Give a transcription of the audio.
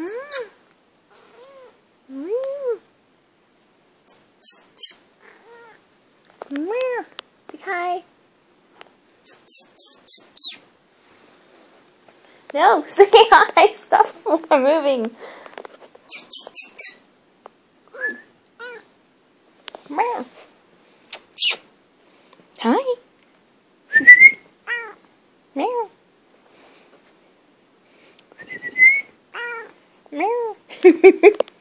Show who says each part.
Speaker 1: Say hi. No, say hi. Stop moving. Meow. Hi. Meow. Meow.